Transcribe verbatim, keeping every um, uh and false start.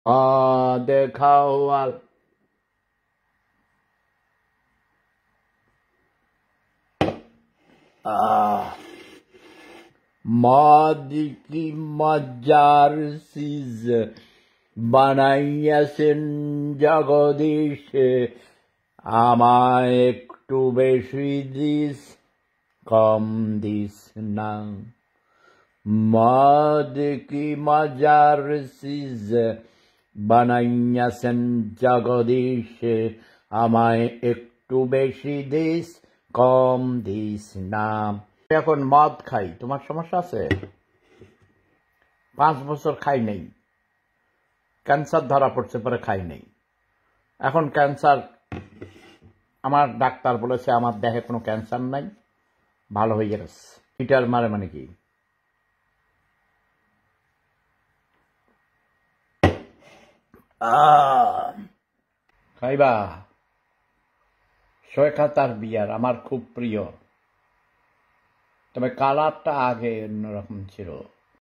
মদ খাওয়া আহ মদ কি মজার চিজ বানাইয়াছেন জগদীশে, আমায় একটু বেশি দিস কম দিস না। মদ কি মজার চিজ বানাইয়াছেন জগদীশে, আমায় একটু বেশি দিস কম দিস না। এখন মদ খাই, তোমার সমস্যা আছে? পাঁচ বছর খাই নেই, ক্যান্সার ধরা পড়ছে, পরে খাই নেই। এখন ক্যান্সার, আমার ডাক্তার বলেছে আমার দেহে কোনো ক্যান্সার নাই, ভালো হয়ে গেছে। মিটার মারে মানে কি? খাইবা? সৈকতার বিয়ার আমার খুব প্রিয়, তবে কালারটা আগে অন্যরকম ছিল।